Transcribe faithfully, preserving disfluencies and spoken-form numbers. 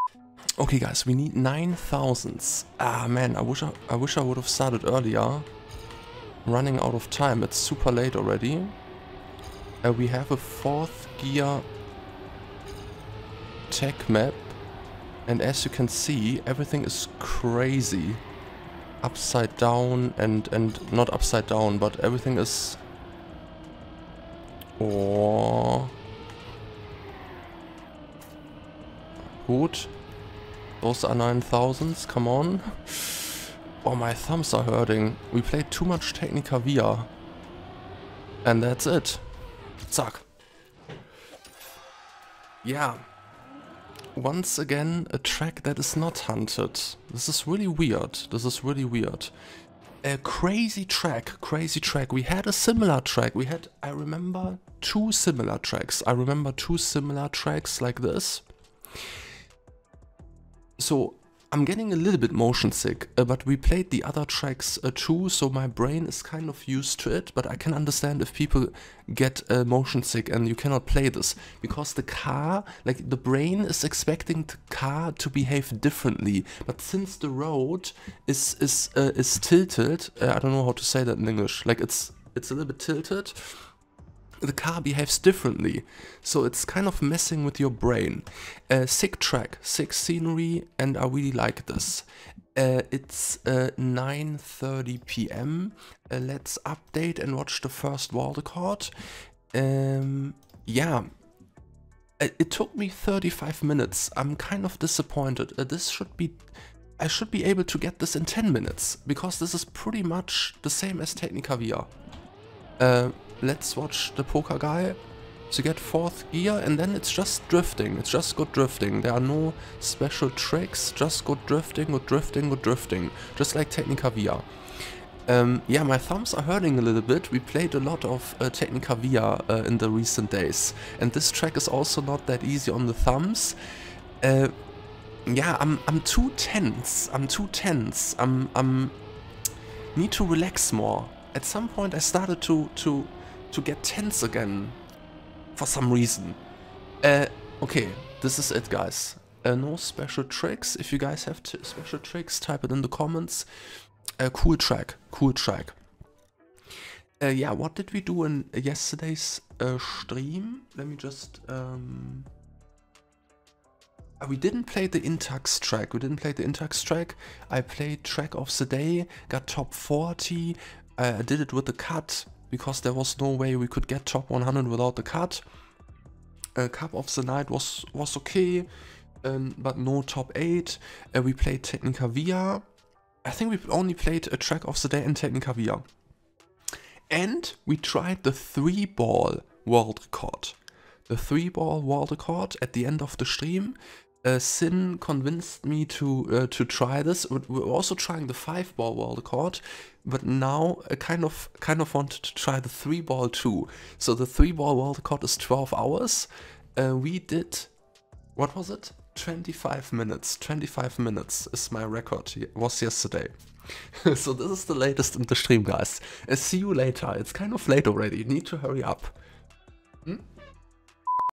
Okay, guys, we need nine thousands. Ah, man, I wish I, I wish I would have started earlier. Running out of time. It's super late already. Uh, we have a fourth gear tech map. And as you can see, everything is crazy. Upside down and, and not upside down, but everything is... Oh. Gut. Those are nine thousands, come on. Oh, my thumbs are hurting. We played too much Technica Via. And that's it. Zack. Yeah. Once again, a track that is not hunted. This is really weird. This is really weird. A crazy track, crazy track. We had a similar track. We had, I remember, two similar tracks. I remember two similar tracks like this. So, I'm getting a little bit motion sick, uh, but we played the other tracks uh, too, so my brain is kind of used to it, but I can understand if people get uh, motion sick and you cannot play this, because the car, like the brain is expecting the car to behave differently, but since the road is is uh, is tilted, uh, I don't know how to say that in English, like it's it's a little bit tilted, the car behaves differently, so it's kind of messing with your brain. Uh, sick track, sick scenery, and I really like this. Uh, it's uh, nine thirty p m Uh, let's update and watch the first world record. Um, yeah, it, it took me thirty-five minutes. I'm kind of disappointed. Uh, this should be... I should be able to get this in ten minutes, because this is pretty much the same as Technica Via. Uh, let's watch the poker guy to get fourth gear, and then it's just drifting. It's just good drifting. There are no special tricks, just good drifting, good drifting, good drifting. Just like Technica Via. Um, yeah, my thumbs are hurting a little bit. We played a lot of uh, Technica Via uh, in the recent days. And this track is also not that easy on the thumbs. Uh, yeah, I'm I'm too tense. I'm too tense. I'm I'm need to relax more. At some point I started to to to get tense again for some reason. Uh, okay, this is it, guys. Uh, no special tricks. If you guys have t special tricks, type it in the comments. Uh, cool track, cool track. Uh, yeah, what did we do in yesterday's uh, stream? Let me just... Um... Uh, we didn't play the Intax track. We didn't play the Intax track. I played track of the day, got top forty. Uh, I did it with the cut, because there was no way we could get top one hundred without the cut. Uh, Cup of the night was was okay, um, but no top eight. Uh, we played Technica Via. I think we only played a track of the day in Technica Via. And we tried the three ball world record. The three ball world record at the end of the stream. Uh, Sin convinced me to uh, to try this. We're also trying the five ball world record, but now I kind of kind of wanted to try the three ball too. So the three ball world record is twelve hours. Uh, we did, what was it? twenty-five minutes. twenty-five minutes is my record. It was yesterday. So this is the latest in the stream, guys. Uh, see you later. It's kind of late already. Need to hurry up.